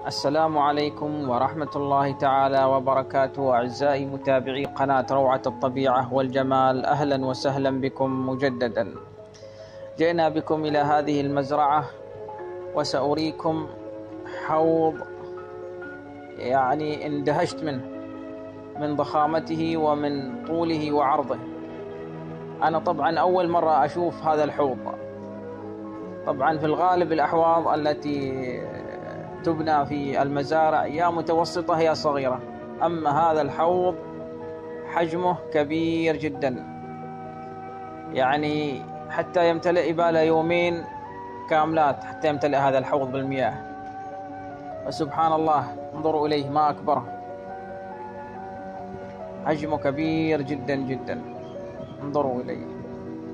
السلام عليكم ورحمة الله تعالى وبركاته. أعزائي متابعي قناة روعة الطبيعة والجمال، أهلا وسهلا بكم مجددا. جئنا بكم إلى هذه المزرعة وسأريكم حوض اندهشت منه، من ضخامته ومن طوله وعرضه. أنا طبعا أول مرة أشوف هذا الحوض. طبعا في الغالب الأحواض التي تبنى في المزارع يا متوسطة يا صغيرة، أما هذا الحوض حجمه كبير جدا، يعني حتى يمتلئ يباله يومين كاملات حتى يمتلئ هذا الحوض بالمياه. وسبحان الله، انظروا إليه ما أكبره، حجمه كبير جدا جدا، انظروا إليه.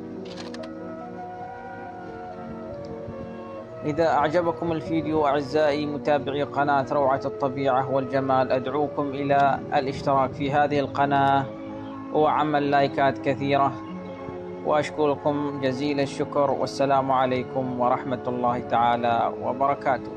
إذا أعجبكم الفيديو أعزائي متابعي قناة روعة الطبيعة والجمال، أدعوكم إلى الاشتراك في هذه القناة وعمل لايكات كثيرة، وأشكركم جزيل الشكر، والسلام عليكم ورحمة الله تعالى وبركاته.